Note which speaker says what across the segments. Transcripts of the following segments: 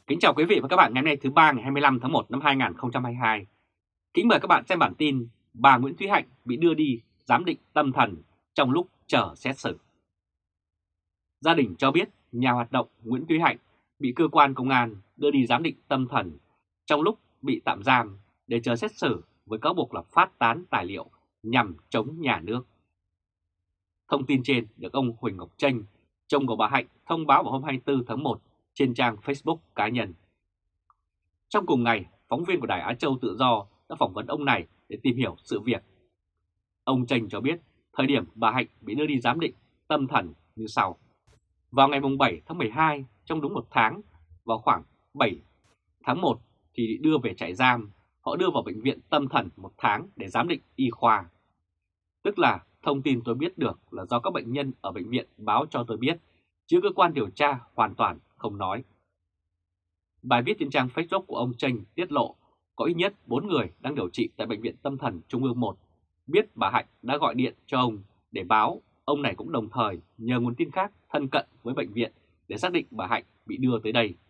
Speaker 1: Kính chào quý vị và các bạn ngày hôm nay thứ ba ngày 25 tháng 1 năm 2022. Kính mời các bạn xem bản tin bà Nguyễn Thúy Hạnh bị đưa đi giám định tâm thần trong lúc chờ xét xử. Gia đình cho biết nhà hoạt động Nguyễn Thúy Hạnh bị cơ quan công an đưa đi giám định tâm thần trong lúc bị tạm giam để chờ xét xử với cáo buộc là phát tán tài liệu nhằm chống nhà nước. Thông tin trên được ông Huỳnh Ngọc Chênh, chồng của bà Hạnh, thông báo vào hôm 24 tháng 1 trên trang Facebook cá nhân. Trong cùng ngày, phóng viên của Đài Á Châu Tự Do đã phỏng vấn ông này để tìm hiểu sự việc. Ông Chênh cho biết thời điểm bà Hạnh bị đưa đi giám định tâm thần như sau. Vào ngày 7 tháng 12, trong đúng một tháng, vào khoảng 7 tháng 1 thì đưa về trại giam, họ đưa vào bệnh viện tâm thần một tháng để giám định y khoa. Tức là thông tin tôi biết được là do các bệnh nhân ở bệnh viện báo cho tôi biết, chứ cơ quan điều tra hoàn toàn không nói. Bài viết trên trang Facebook của ông Chênh tiết lộ có ít nhất 4 người đang điều trị tại Bệnh viện Tâm thần Trung ương 1 biết bà Hạnh đã gọi điện cho ông để báo. Ông này cũng đồng thời nhờ nguồn tin khác thân cận với bệnh viện để xác định bà Hạnh bị đưa tới đây.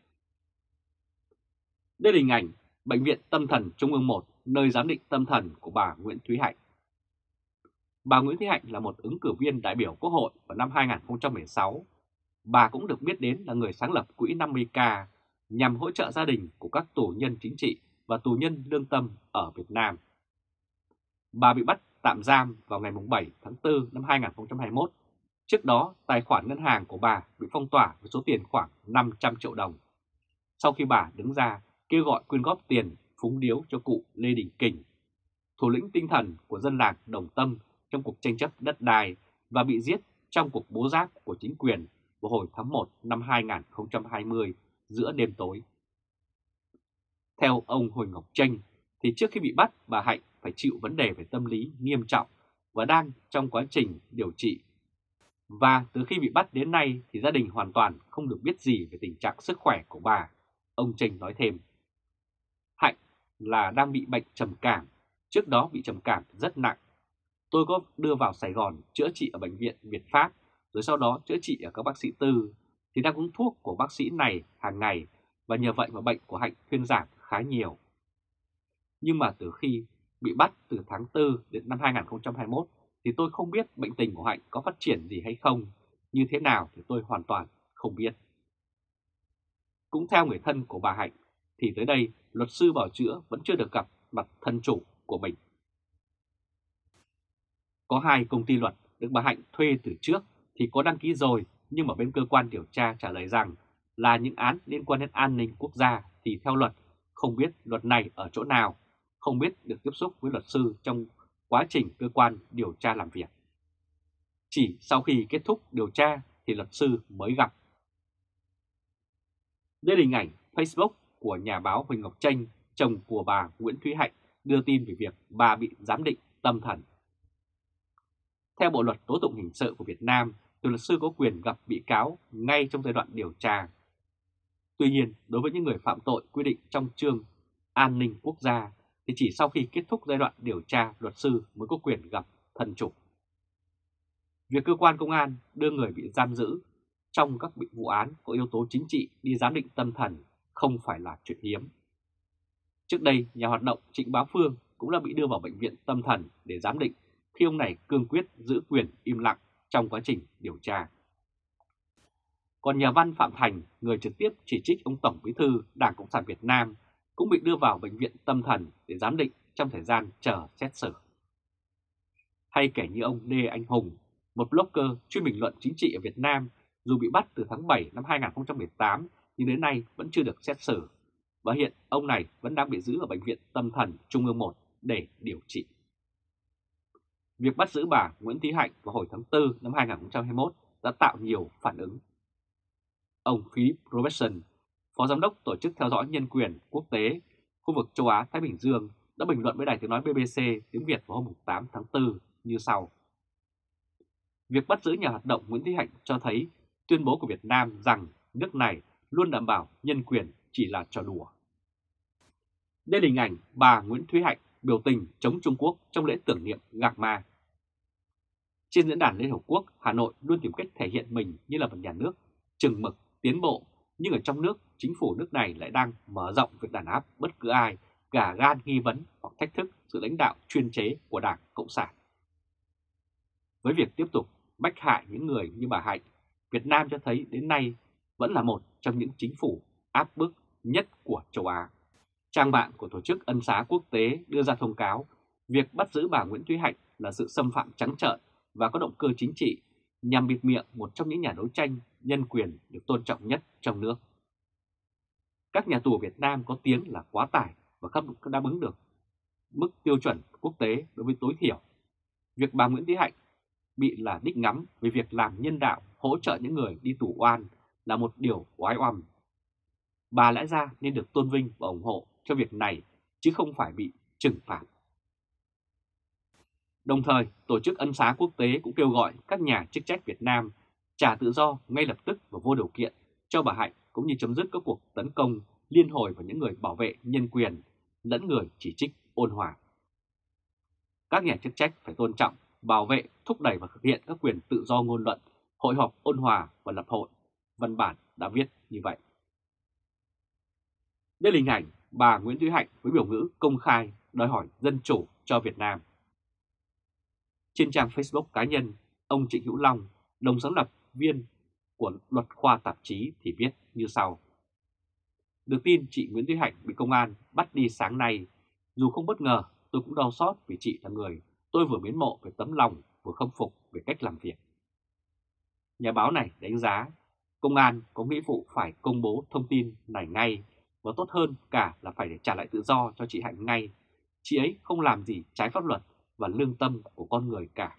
Speaker 1: Đây là hình ảnh Bệnh viện Tâm thần Trung ương 1, nơi giám định tâm thần của bà Nguyễn Thúy Hạnh. Bà Nguyễn Thúy Hạnh là một ứng cử viên đại biểu Quốc hội vào năm 2016. Bà cũng được biết đến là người sáng lập quỹ 50K nhằm hỗ trợ gia đình của các tù nhân chính trị và tù nhân lương tâm ở Việt Nam. Bà bị bắt tạm giam vào ngày 7 tháng 4 năm 2021. Trước đó, tài khoản ngân hàng của bà bị phong tỏa với số tiền khoảng 500 triệu đồng. Sau khi bà đứng ra kêu gọi quyên góp tiền phúng điếu cho cụ Lê Đình Kình, thủ lĩnh tinh thần của dân làng Đồng Tâm trong cuộc tranh chấp đất đai và bị giết trong cuộc bố giáp của chính quyền vào hồi tháng 1 năm 2020 giữa đêm tối. Theo ông Huỳnh Ngọc Chênh thì trước khi bị bắt, bà Hạnh phải chịu vấn đề về tâm lý nghiêm trọng và đang trong quá trình điều trị. Và từ khi bị bắt đến nay thì gia đình hoàn toàn không được biết gì về tình trạng sức khỏe của bà. Ông Chênh nói thêm, Hạnh là đang bị bệnh trầm cảm, trước đó bị trầm cảm rất nặng. Tôi có đưa vào Sài Gòn chữa trị ở bệnh viện Việt Pháp, rồi sau đó chữa trị ở các bác sĩ tư, thì đang uống thuốc của bác sĩ này hàng ngày và nhờ vậy mà bệnh của Hạnh thuyên giảm khá nhiều. Nhưng mà từ khi bị bắt từ tháng 4 đến năm 2021 thì tôi không biết bệnh tình của Hạnh có phát triển gì hay không, như thế nào thì tôi hoàn toàn không biết. Cũng theo người thân của bà Hạnh thì tới đây luật sư bào chữa vẫn chưa được gặp mặt thân chủ của mình. Có 2 công ty luật được bà Hạnh thuê từ trước thì có đăng ký rồi, nhưng mà bên cơ quan điều tra trả lời rằng là những án liên quan đến an ninh quốc gia thì theo luật không biết luật này ở chỗ nào, không biết được tiếp xúc với luật sư trong quá trình cơ quan điều tra làm việc. Chỉ sau khi kết thúc điều tra thì luật sư mới gặp. Đây là hình ảnh Facebook của nhà báo Huỳnh Ngọc Chênh, chồng của bà Nguyễn Thúy Hạnh, đưa tin về việc bà bị giám định tâm thần. Theo Bộ Luật Tố tụng Hình sự của Việt Nam, thì luật sư có quyền gặp bị cáo ngay trong giai đoạn điều tra. Tuy nhiên, đối với những người phạm tội quy định trong chương An ninh quốc gia, thì chỉ sau khi kết thúc giai đoạn điều tra, luật sư mới có quyền gặp thân chủ. Việc cơ quan công an đưa người bị giam giữ trong các vụ án có yếu tố chính trị đi giám định tâm thần không phải là chuyện hiếm. Trước đây, nhà hoạt động Trịnh Bá Phương cũng đã bị đưa vào bệnh viện tâm thần để giám định khi ông này cương quyết giữ quyền im lặng trong quá trình điều tra. Còn nhà văn Phạm Thành, người trực tiếp chỉ trích ông Tổng Bí thư Đảng Cộng sản Việt Nam, cũng bị đưa vào bệnh viện tâm thần để giám định trong thời gian chờ xét xử. Hay kể như ông Lê Anh Hùng, một blogger chuyên bình luận chính trị ở Việt Nam, dù bị bắt từ tháng 7 năm 2018 nhưng đến nay vẫn chưa được xét xử, và hiện ông này vẫn đang bị giữ ở Bệnh viện Tâm thần Trung ương 1 để điều trị. Việc bắt giữ bà Nguyễn Thúy Hạnh vào hồi tháng 4 năm 2021 đã tạo nhiều phản ứng. Ông Philip Robertson, Phó Giám đốc Tổ chức Theo dõi Nhân quyền Quốc tế khu vực châu Á-Thái Bình Dương, đã bình luận với Đài Tiếng nói BBC tiếng Việt vào hôm 8 tháng 4 như sau. Việc bắt giữ nhà hoạt động Nguyễn Thúy Hạnh cho thấy tuyên bố của Việt Nam rằng nước này luôn đảm bảo nhân quyền chỉ là trò đùa. Đây là hình ảnh bà Nguyễn Thúy Hạnh biểu tình chống Trung Quốc trong lễ tưởng niệm Gạc Ma. Trên diễn đàn Liên Hợp Quốc, Hà Nội luôn tìm cách thể hiện mình như là một nhà nước chừng mực, tiến bộ, nhưng ở trong nước chính phủ nước này lại đang mở rộng việc đàn áp bất cứ ai cả gan nghi vấn hoặc thách thức sự lãnh đạo chuyên chế của Đảng Cộng sản. Với việc tiếp tục bách hại những người như bà Hạnh, Việt Nam cho thấy đến nay vẫn là một trong những chính phủ áp bức nhất của châu Á. Trang mạng của Tổ chức Ân xá Quốc tế đưa ra thông cáo việc bắt giữ bà Nguyễn Thúy Hạnh là sự xâm phạm trắng trợn và có động cơ chính trị nhằm bịt miệng một trong những nhà đấu tranh nhân quyền được tôn trọng nhất trong nước. Các nhà tù Việt Nam có tiếng là quá tải và không đáp ứng được mức tiêu chuẩn quốc tế đối với tối thiểu. Việc bà Nguyễn Thúy Hạnh bị là đích ngắm về việc làm nhân đạo hỗ trợ những người đi tù oan là một điều oái oăm. Bà lẽ ra nên được tôn vinh và ủng hộ cho việc này chứ không phải bị trừng phạt. Đồng thời, Tổ chức Ân xá Quốc tế cũng kêu gọi các nhà chức trách Việt Nam trả tự do ngay lập tức và vô điều kiện cho bà Hạnh cũng như chấm dứt các cuộc tấn công liên hồi vào những người bảo vệ nhân quyền lẫn người chỉ trích ôn hòa. Các nhà chức trách phải tôn trọng, bảo vệ, thúc đẩy và thực hiện các quyền tự do ngôn luận, hội họp ôn hòa và lập hội. Văn bản đã viết như vậy. Đây là hình ảnh bà Nguyễn Thúy Hạnh với biểu ngữ công khai đòi hỏi dân chủ cho Việt Nam. Trên trang Facebook cá nhân, ông Trịnh Hữu Long, đồng sáng lập viên của Luật khoa tạp chí thì viết như sau. Được tin chị Nguyễn Thúy Hạnh bị công an bắt đi sáng nay, dù không bất ngờ tôi cũng đau xót vì chị là người tôi vừa mến mộ về tấm lòng, vừa khâm phục về cách làm việc. Nhà báo này đánh giá công an có nghĩa vụ phải công bố thông tin này ngay và tốt hơn cả là phải để trả lại tự do cho chị Hạnh ngay. Chị ấy không làm gì trái pháp luật và lương tâm của con người cả.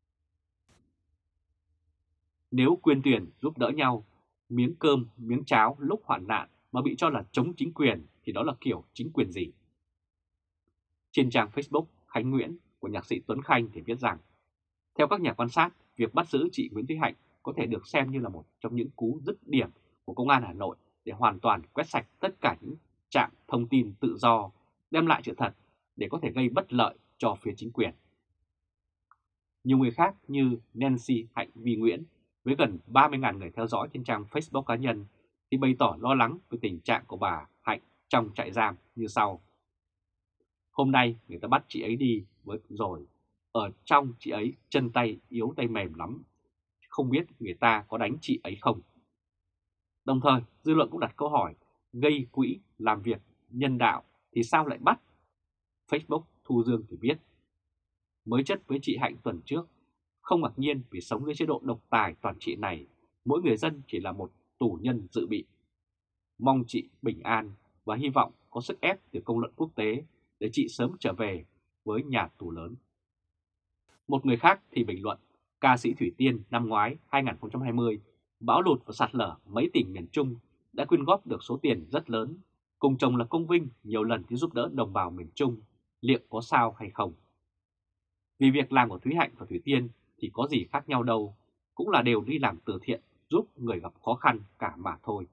Speaker 1: Nếu quyên tuyển giúp đỡ nhau, miếng cơm, miếng cháo lúc hoạn nạn mà bị cho là chống chính quyền thì đó là kiểu chính quyền gì? Trên trang Facebook Khánh Nguyễn của nhạc sĩ Tuấn Khanh thì viết rằng, theo các nhà quan sát, việc bắt giữ chị Nguyễn Thúy Hạnh có thể được xem như là một trong những cú dứt điểm của Công an Hà Nội để hoàn toàn quét sạch tất cả những trạm thông tin tự do, đem lại sự thật để có thể gây bất lợi cho phía chính quyền. Nhiều người khác như Nancy Hạnh Vi Nguyễn với gần 30.000 người theo dõi trên trang Facebook cá nhân thì bày tỏ lo lắng về tình trạng của bà Hạnh trong trại giam như sau. Hôm nay người ta bắt chị ấy đi rồi, ở trong chị ấy chân tay yếu tay mềm lắm, không biết người ta có đánh chị ấy không. Đồng thời dư luận cũng đặt câu hỏi, gây quỹ làm việc nhân đạo thì sao lại bắt? Facebook Thu Dương thì viết, mới chất với chị Hạnh tuần trước, không ngạc nhiên vì sống dưới chế độ độc tài toàn trị này, mỗi người dân chỉ là một tù nhân dự bị. Mong chị bình an và hy vọng có sức ép từ công luận quốc tế để chị sớm trở về với nhà tù lớn. Một người khác thì bình luận, ca sĩ Thủy Tiên năm ngoái 2020, bão lụt và sạt lở mấy tỉnh miền Trung đã quyên góp được số tiền rất lớn, cùng chồng là Công Vinh nhiều lần đi giúp đỡ đồng bào miền Trung, liệu có sao hay không? Vì việc làm của Thúy Hạnh và Thủy Tiên thì có gì khác nhau đâu, cũng là đều đi làm từ thiện giúp người gặp khó khăn cả mà thôi.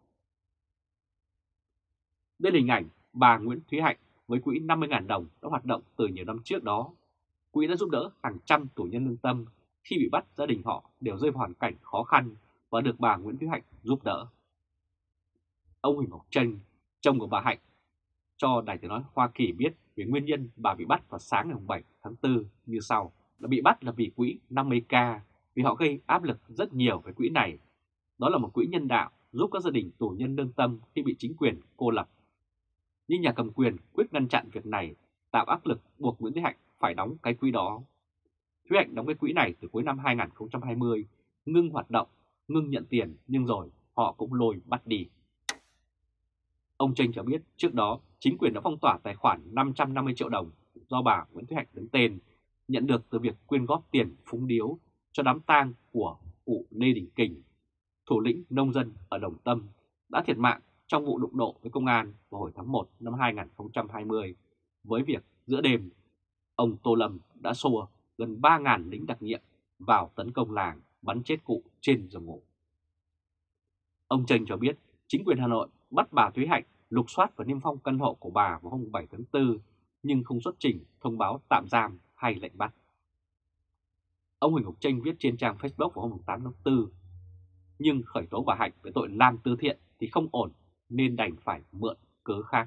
Speaker 1: Đây là hình ảnh bà Nguyễn Thúy Hạnh với quỹ 50.000 đồng đã hoạt động từ nhiều năm trước đó. Quỹ đã giúp đỡ hàng trăm tù nhân lương tâm, khi bị bắt gia đình họ đều rơi vào hoàn cảnh khó khăn và được bà Nguyễn Thúy Hạnh giúp đỡ. Ông Huỳnh Ngọc Tranh, chồng của bà Hạnh, cho Đài Tiếng nói Hoa Kỳ biết về nguyên nhân bà bị bắt vào sáng ngày 7 tháng 4 như sau. Là bị bắt là vì quỹ 50K, vì họ gây áp lực rất nhiều với quỹ này. Đó là một quỹ nhân đạo giúp các gia đình tù nhân lương tâm khi bị chính quyền cô lập. Nhưng nhà cầm quyền quyết ngăn chặn việc này, tạo áp lực buộc Nguyễn Thúy Hạnh phải đóng cái quỹ đó. Thúy Hạnh đóng cái quỹ này từ cuối năm 2020, ngưng hoạt động, ngưng nhận tiền, nhưng rồi họ cũng lôi bắt đi. Ông Tranh cho biết trước đó chính quyền đã phong tỏa tài khoản 550 triệu đồng do bà Nguyễn Thúy Hạnh đứng tên, nhận được từ việc quyên góp tiền phúng điếu cho đám tang của cụ Lê Đình Kình, thủ lĩnh nông dân ở Đồng Tâm, đã thiệt mạng trong vụ đụng độ với công an vào hồi tháng 1 năm 2020 với việc giữa đêm ông Tô Lâm đã xua gần 3.000 lính đặc nhiệm vào tấn công làng, bắn chết cụ trên giường ngủ. Ông Tranh cho biết chính quyền Hà Nội bắt bà Thúy Hạnh lục soát và niêm phong căn hộ của bà vào hôm 7 tháng 4 nhưng không xuất trình thông báo tạm giam hay lệnh bắt. Ông Huỳnh Ngọc Tranh viết trên trang Facebook vào hôm 8 tháng 4, nhưng khởi tố bà Hạnh với tội làm từ thiện thì không ổn, nên đành phải mượn cớ khác.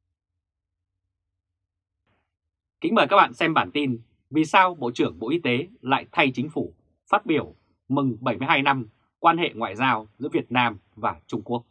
Speaker 1: Kính mời các bạn xem bản tin vì sao Bộ trưởng Bộ Y tế lại thay chính phủ phát biểu mừng 72 năm quan hệ ngoại giao giữa Việt Nam và Trung Quốc.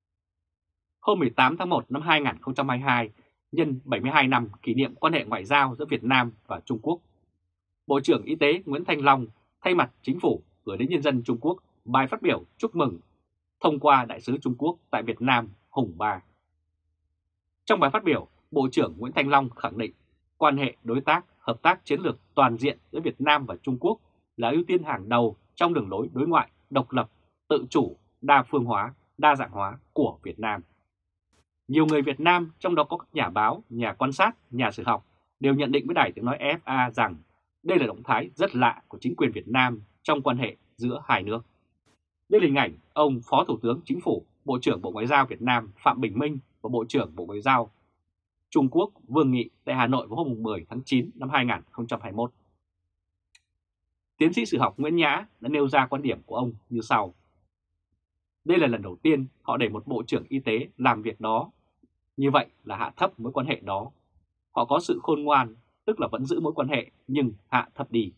Speaker 1: Hôm 18 tháng 1 năm 2022, nhân 72 năm kỷ niệm quan hệ ngoại giao giữa Việt Nam và Trung Quốc, Bộ trưởng Y tế Nguyễn Thanh Long thay mặt chính phủ gửi đến nhân dân Trung Quốc bài phát biểu chúc mừng thông qua Đại sứ Trung Quốc tại Việt Nam Hùng Ba. Trong bài phát biểu, Bộ trưởng Nguyễn Thanh Long khẳng định quan hệ đối tác, hợp tác chiến lược toàn diện giữa Việt Nam và Trung Quốc là ưu tiên hàng đầu trong đường lối đối ngoại độc lập, tự chủ, đa phương hóa, đa dạng hóa của Việt Nam. Nhiều người Việt Nam, trong đó có các nhà báo, nhà quan sát, nhà sử học, đều nhận định với Đài Tiếng Nói FA rằng đây là động thái rất lạ của chính quyền Việt Nam trong quan hệ giữa hai nước. Đây là hình ảnh ông Phó Thủ tướng Chính phủ, Bộ trưởng Bộ Ngoại giao Việt Nam Phạm Bình Minh và Bộ trưởng Bộ Ngoại giao Trung Quốc Vương Nghị tại Hà Nội vào hôm 10 tháng 9 năm 2021. Tiến sĩ sử học Nguyễn Nhã đã nêu ra quan điểm của ông như sau. Đây là lần đầu tiên họ để một Bộ trưởng Y tế làm việc đó. Như vậy là hạ thấp mối quan hệ đó. Họ có sự khôn ngoan, tức là vẫn giữ mối quan hệ nhưng hạ thấp đi.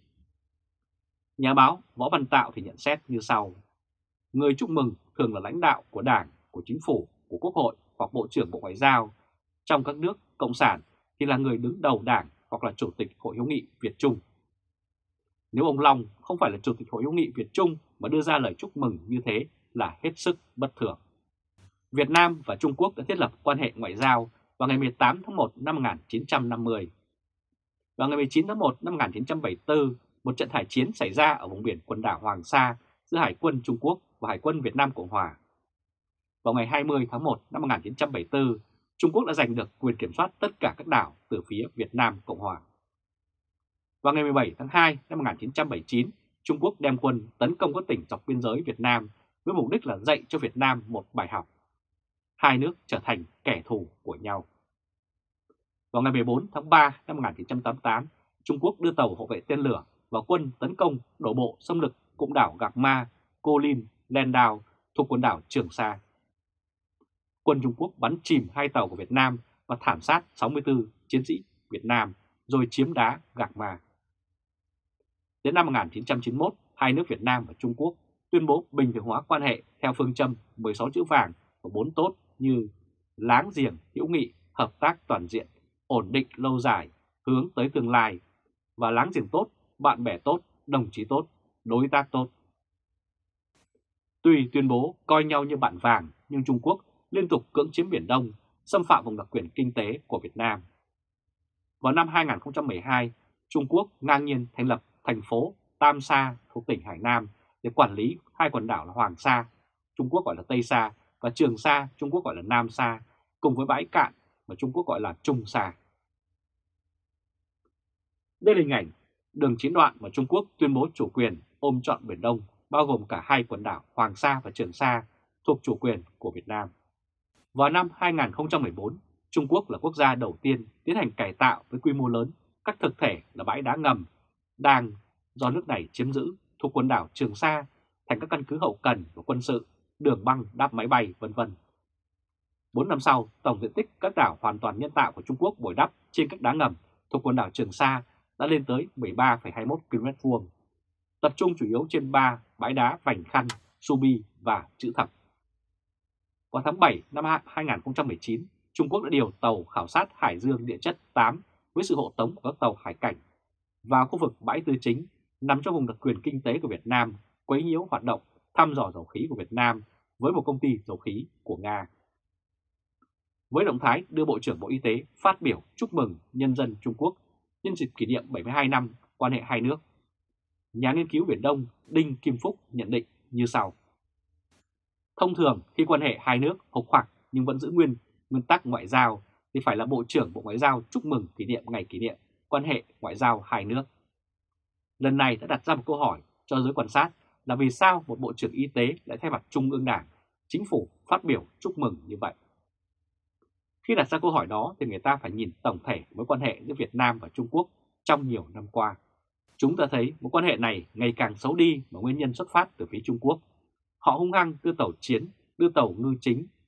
Speaker 1: Nhà báo Võ Văn Tạo thì nhận xét như sau. Người chúc mừng thường là lãnh đạo của Đảng, của Chính phủ, của Quốc hội hoặc Bộ trưởng Bộ Ngoại giao. Trong các nước Cộng sản thì là người đứng đầu Đảng hoặc là Chủ tịch Hội hữu nghị Việt Trung. Nếu ông Long không phải là Chủ tịch Hội hữu nghị Việt Trung mà đưa ra lời chúc mừng như thế là hết sức bất thường. Việt Nam và Trung Quốc đã thiết lập quan hệ ngoại giao vào ngày 18 tháng 1 năm 1950. Vào ngày 19 tháng 1 năm 1974, một trận hải chiến xảy ra ở vùng biển quần đảo Hoàng Sa giữa Hải quân Trung Quốc và Hải quân Việt Nam Cộng Hòa. Vào ngày 20 tháng 1 năm 1974, Trung Quốc đã giành được quyền kiểm soát tất cả các đảo từ phía Việt Nam Cộng Hòa. Vào ngày 17 tháng 2 năm 1979, Trung Quốc đem quân tấn công các tỉnh dọc biên giới Việt Nam với mục đích là dạy cho Việt Nam một bài học. Hai nước trở thành kẻ thù của nhau. Vào ngày 14 tháng 3 năm 1988, Trung Quốc đưa tàu hộ vệ tên lửa và quân tấn công đổ bộ xâm lược cụm đảo Gạc Ma, Cô Linh, Len Đào thuộc quần đảo Trường Sa. Quân Trung Quốc bắn chìm hai tàu của Việt Nam và thảm sát 64 chiến sĩ Việt Nam rồi chiếm đá Gạc Ma. Đến năm 1991, hai nước Việt Nam và Trung Quốc tuyên bố bình thường hóa quan hệ theo phương châm 16 chữ vàng và 4 tốt như láng giềng, hữu nghị, hợp tác toàn diện, ổn định lâu dài, hướng tới tương lai và láng giềng tốt, bạn bè tốt, đồng chí tốt, đối tác tốt. Tuy tuyên bố coi nhau như bạn vàng nhưng Trung Quốc liên tục cưỡng chiếm Biển Đông, xâm phạm vùng đặc quyền kinh tế của Việt Nam. Vào năm 2012, Trung Quốc ngang nhiên thành lập thành phố Tam Sa thuộc tỉnh Hải Nam để quản lý hai quần đảo là Hoàng Sa, Trung Quốc gọi là Tây Sa, và Trường Sa, Trung Quốc gọi là Nam Sa, cùng với bãi cạn mà Trung Quốc gọi là Trung Sa. Đây là hình ảnh đường chín đoạn mà Trung Quốc tuyên bố chủ quyền ôm trọn Biển Đông, bao gồm cả hai quần đảo Hoàng Sa và Trường Sa thuộc chủ quyền của Việt Nam. Vào năm 2014, Trung Quốc là quốc gia đầu tiên tiến hành cải tạo với quy mô lớn các thực thể là bãi đá ngầm đang do nước này chiếm giữ thuộc quần đảo Trường Sa thành các căn cứ hậu cần và quân sự, đường băng đáp máy bay, v.v. 4 năm sau, tổng diện tích các đảo hoàn toàn nhân tạo của Trung Quốc bồi đắp trên các đá ngầm thuộc quần đảo Trường Sa đã lên tới 13,21 km², tập trung chủ yếu trên 3 bãi đá Vành Khăn, Subi và Chữ Thập. Vào tháng 7 năm 2019, Trung Quốc đã điều tàu khảo sát Hải dương địa chất 8 với sự hộ tống của các tàu hải cảnh vào khu vực bãi Tư Chính nằm trong vùng đặc quyền kinh tế của Việt Nam, quấy nhiễu hoạt động thăm dò dầu khí của Việt Nam với một công ty dầu khí của Nga. Với động thái đưa Bộ trưởng Bộ Y tế phát biểu chúc mừng nhân dân Trung Quốc nhân dịp kỷ niệm 72 năm quan hệ hai nước, nhà nghiên cứu Biển Đông Đinh Kim Phúc nhận định như sau. Thông thường khi quan hệ hai nước hộc hoạc nhưng vẫn giữ nguyên tắc ngoại giao thì phải là Bộ trưởng Bộ Ngoại giao chúc mừng ngày kỷ niệm quan hệ ngoại giao hai nước. Lần này đã đặt ra một câu hỏi cho giới quan sát là vì sao một Bộ trưởng Y tế lại thay mặt Trung ương Đảng, Chính phủ phát biểu chúc mừng như vậy? Khi đặt ra câu hỏi đó thì người ta phải nhìn tổng thể mối quan hệ giữa Việt Nam và Trung Quốc trong nhiều năm qua. Chúng ta thấy mối quan hệ này ngày càng xấu đi mà nguyên nhân xuất phát từ phía Trung Quốc. Họ hung hăng đưa tàu chiến, đưa tàu ngư chính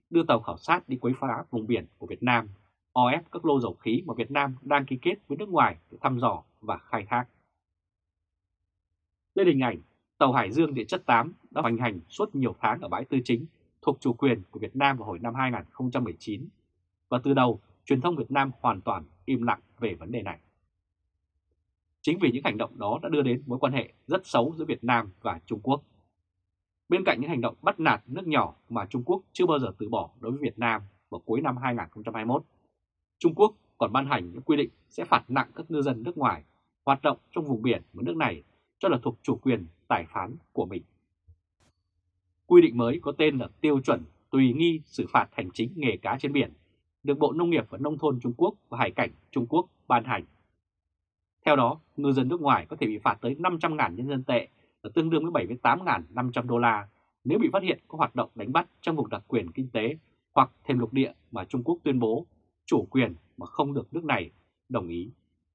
Speaker 1: đưa tàu khảo sát đi quấy phá vùng biển của Việt Nam, o ép các lô dầu khí mà Việt Nam đang ký kết với nước ngoài để thăm dò và khai thác. Đây là hình ảnh tàu Hải Dương Địa chất 8 đã hoành hành suốt nhiều tháng ở bãi Tư Chính thuộc chủ quyền của Việt Nam vào hồi năm 2019, và từ đầu truyền thông Việt Nam hoàn toàn im lặng về vấn đề này. Chính vì những hành động đó đã đưa đến mối quan hệ rất xấu giữa Việt Nam và Trung Quốc. Bên cạnh những hành động bắt nạt nước nhỏ mà Trung Quốc chưa bao giờ từ bỏ đối với Việt Nam, vào cuối năm 2021, Trung Quốc còn ban hành những quy định sẽ phạt nặng các ngư dân nước ngoài hoạt động trong vùng biển mà nước này cho là thuộc chủ quyền tài phán của mình. Quy định mới có tên là tiêu chuẩn tùy nghi xử phạt hành chính nghề cá trên biển, được Bộ Nông nghiệp và Nông thôn Trung Quốc và Hải cảnh Trung Quốc ban hành. Theo đó, ngư dân nước ngoài có thể bị phạt tới 500.000 nhân dân tệ, là tương đương với 78.500 đô la nếu bị phát hiện có hoạt động đánh bắt trong vùng đặc quyền kinh tế hoặc thềm lục địa mà Trung Quốc tuyên bố chủ quyền mà không được nước này đồng ý.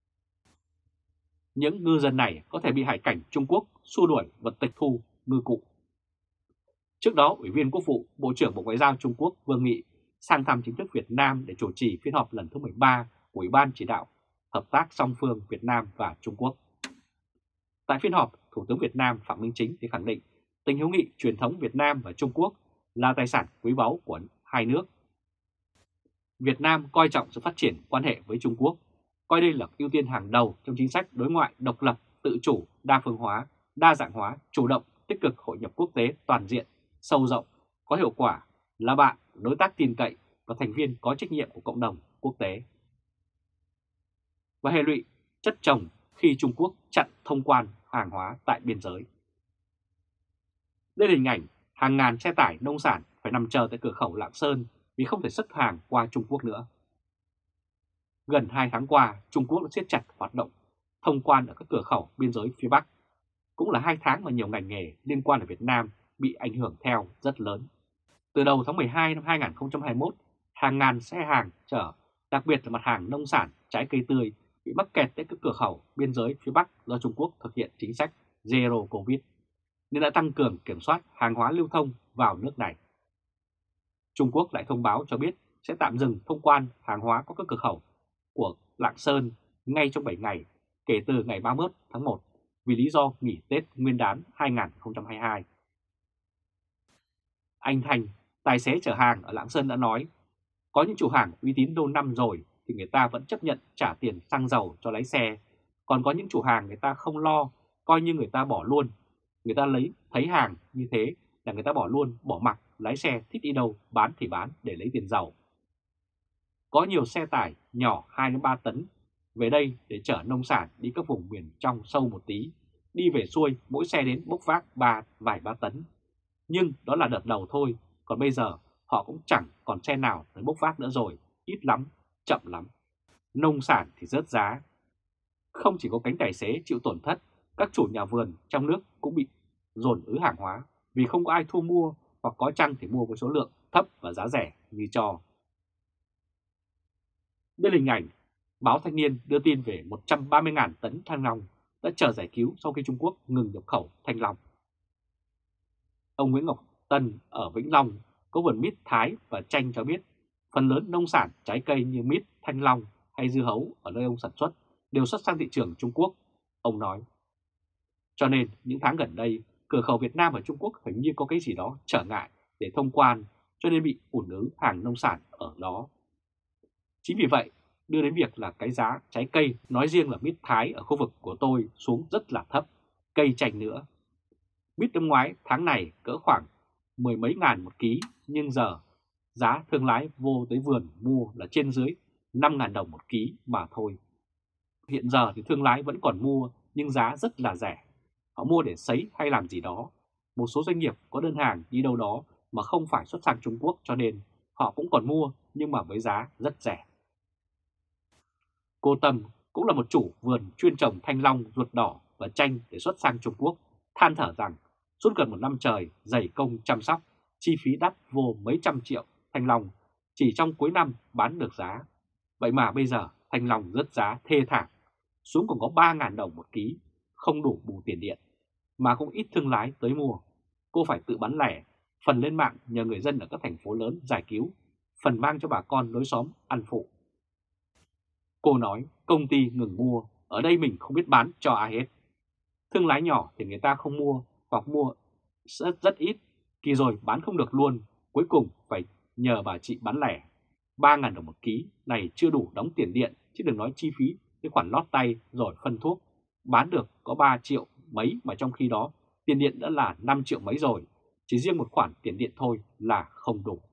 Speaker 1: Những ngư dân này có thể bị Hải cảnh Trung Quốc xua đuổi và tịch thu ngư cụ. Trước đó, Ủy viên Quốc vụ, Bộ trưởng Bộ Ngoại giao Trung Quốc Vương Nghị sang thăm chính thức Việt Nam để chủ trì phiên họp lần thứ 13 của Ủy ban chỉ đạo hợp tác song phương Việt Nam và Trung Quốc. Tại phiên họp, Thủ tướng Việt Nam Phạm Minh Chính thì khẳng định tình hữu nghị truyền thống Việt Nam và Trung Quốc là tài sản quý báu của hai nước. Việt Nam coi trọng sự phát triển quan hệ với Trung Quốc, coi đây là ưu tiên hàng đầu trong chính sách đối ngoại độc lập, tự chủ, đa phương hóa, đa dạng hóa, chủ động, tích cực hội nhập quốc tế toàn diện, sâu rộng, có hiệu quả, là bạn, đối tác tin cậy và thành viên có trách nhiệm của cộng đồng quốc tế. Và hệ lụy chất chồng khi Trung Quốc chặn thông quan hàng hóa tại biên giới. Đây là hình ảnh hàng ngàn xe tải nông sản phải nằm chờ tại cửa khẩu Lạng Sơn vì không thể xuất hàng qua Trung Quốc nữa. Gần 2 tháng qua, Trung Quốc đã siết chặt hoạt động thông quan ở các cửa khẩu biên giới phía Bắc. Cũng là 2 tháng mà nhiều ngành nghề liên quan ở Việt Nam bị ảnh hưởng theo rất lớn. Từ đầu tháng 12 năm 2021, hàng ngàn xe hàng chở, đặc biệt là mặt hàng nông sản, trái cây tươi, bị mắc kẹt tại các cửa khẩu biên giới phía Bắc do Trung Quốc thực hiện chính sách Zero Covid, nên đã tăng cường kiểm soát hàng hóa lưu thông vào nước này. Trung Quốc lại thông báo cho biết sẽ tạm dừng thông quan hàng hóa qua các cửa khẩu của Lạng Sơn ngay trong 7 ngày kể từ ngày 31 tháng 1 vì lý do nghỉ Tết Nguyên đán 2022. Anh Thành, tài xế chở hàng ở Lạng Sơn đã nói, có những chủ hàng uy tín lâu năm rồi thì người ta vẫn chấp nhận trả tiền xăng dầu cho lái xe, còn có những chủ hàng người ta không lo, coi như người ta bỏ luôn. Người ta thấy hàng như thế là người ta bỏ luôn, bỏ mặc, lái xe thích đi đâu bán thì bán để lấy tiền dầu. Có nhiều xe tải nhỏ 2-3 tấn về đây để chở nông sản đi các vùng miền trong sâu một tí, đi về xuôi mỗi xe đến bốc vác vài ba tấn. Nhưng đó là đợt đầu thôi, còn bây giờ họ cũng chẳng còn xe nào tới bốc vác nữa rồi, ít lắm, chậm lắm. Nông sản thì rớt giá. Không chỉ có cánh tài xế chịu tổn thất, các chủ nhà vườn trong nước cũng bị dồn ứ hàng hóa vì không có ai thu mua, hoặc có chăng thì mua với số lượng thấp và giá rẻ như cho. Đây là hình ảnh báo Thanh niên đưa tin về 130.000 tấn thanh long đã chờ giải cứu sau khi Trung Quốc ngừng nhập khẩu thanh long. Ông Nguyễn Ngọc Tân ở Vĩnh Long có vườn mít Thái và chanh cho biết phần lớn nông sản trái cây như mít, thanh long hay dưa hấu ở nơi ông sản xuất đều xuất sang thị trường Trung Quốc. Ông nói, cho nên những tháng gần đây cửa khẩu Việt Nam và Trung Quốc hình như có cái gì đó trở ngại để thông quan, cho nên bị ùn ứ hàng nông sản ở đó. Chính vì vậy đưa đến việc là cái giá trái cây, nói riêng là mít Thái ở khu vực của tôi xuống rất là thấp, cây chanh nữa. Mít năm ngoái tháng này cỡ khoảng 10 mấy ngàn một ký, nhưng giờ giá thương lái vô tới vườn mua là trên dưới 5.000 đồng một ký mà thôi. Hiện giờ thì thương lái vẫn còn mua nhưng giá rất là rẻ. Họ mua để sấy hay làm gì đó. Một số doanh nghiệp có đơn hàng đi đâu đó mà không phải xuất sang Trung Quốc, cho nên họ cũng còn mua nhưng mà với giá rất rẻ. Cô Tâm cũng là một chủ vườn chuyên trồng thanh long, ruột đỏ và chanh để xuất sang Trung Quốc, than thở rằng suốt gần 1 năm trời dày công chăm sóc, chi phí đắt vô mấy trăm triệu thanh long, chỉ trong cuối năm bán được giá. Vậy mà bây giờ thanh long rớt giá thê thảm, xuống còn có 3.000 đồng một ký, không đủ bù tiền điện, mà cũng ít thương lái tới mua. Cô phải tự bán lẻ, phần lên mạng nhờ người dân ở các thành phố lớn giải cứu, phần mang cho bà con lối xóm ăn phụ. Cô nói công ty ngừng mua, ở đây mình không biết bán cho ai hết. Thương lái nhỏ thì người ta không mua hoặc mua rất ít, kỳ rồi bán không được luôn, cuối cùng phải nhờ bà chị bán lẻ. 3.000 đồng một ký này chưa đủ đóng tiền điện, chứ đừng nói chi phí cái khoản lót tay rồi phân thuốc. Bán được có 3 triệu mấy mà trong khi đó tiền điện đã là 5 triệu mấy rồi, chỉ riêng một khoản tiền điện thôi là không đủ.